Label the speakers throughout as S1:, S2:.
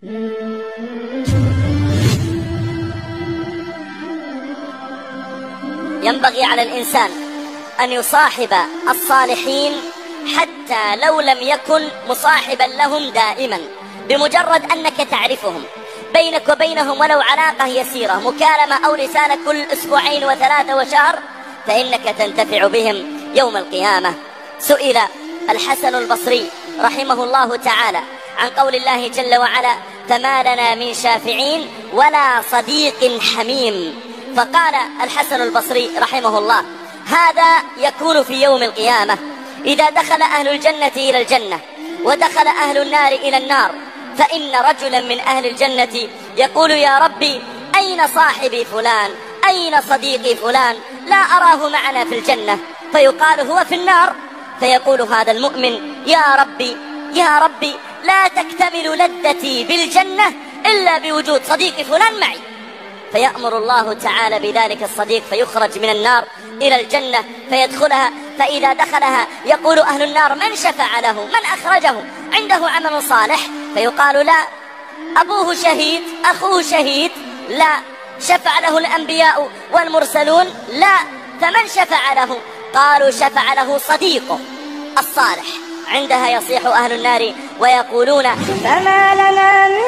S1: ينبغي على الإنسان أن يصاحب الصالحين حتى لو لم يكن مصاحبا لهم دائما، بمجرد أنك تعرفهم، بينك وبينهم ولو علاقة يسيرة، مكالمة أو رسالة كل أسبوعين وثلاثة وشهر، فإنك تنتفع بهم يوم القيامة. سئل الحسن البصري رحمه الله تعالى عن قول الله جل وعلا: فما لنا من شافعين ولا صديق حميم. فقال الحسن البصري رحمه الله: هذا يكون في يوم القيامة إذا دخل أهل الجنة إلى الجنة ودخل أهل النار إلى النار، فإن رجلا من أهل الجنة يقول: يا ربي أين صاحبي فلان؟ أين صديقي فلان؟ لا أراه معنا في الجنة. فيقال: هو في النار. فيقول هذا المؤمن: يا ربي يا ربي لا تكتمل لذتي بالجنة إلا بوجود صديقي فلان معي. فيأمر الله تعالى بذلك الصديق فيخرج من النار إلى الجنة فيدخلها، فإذا دخلها يقول أهل النار: من شفع له؟ من أخرجه؟ عنده عمل صالح؟ فيقال: لا، أبوه شهيد، أخوه شهيد. لا. شفع له الأنبياء والمرسلون؟ لا. فمن شفع له؟ قالوا: شفع له صديقه الصالح. عندها يصيح أهل النار ويقولون:
S2: فما لنا من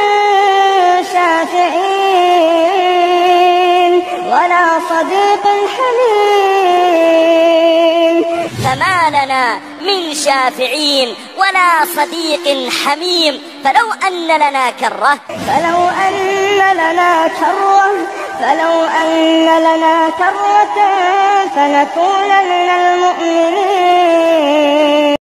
S2: شافعين ولا صديق حميم.
S1: فما لنا من شافعين ولا صديق حميم. فلو أن لنا كرة
S2: فنكون من المؤمنين.